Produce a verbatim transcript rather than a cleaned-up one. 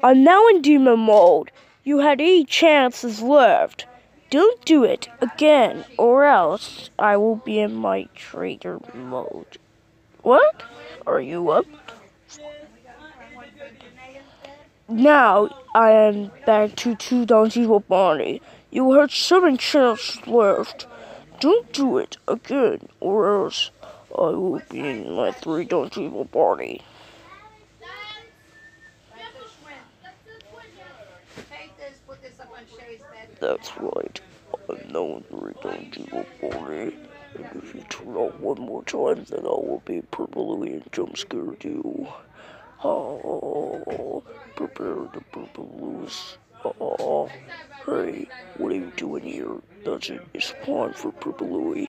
I'm now in demon mode. You had eight chances left. Don't do it again, or else I will be in my traitor mode. What? Are you up? Now I am back to two donkeys with Barney. You had seven chances left. Don't do it again, or else I will be in my three donkeys with Barney. That's right. I'm now in three donkeys with Barney. And if you turn out one more time, then I will be purpley and jump scare you. Oh, prepare the purpleloos. Oh, hey, what are you doing here? That's it. It's time for Purple Louie.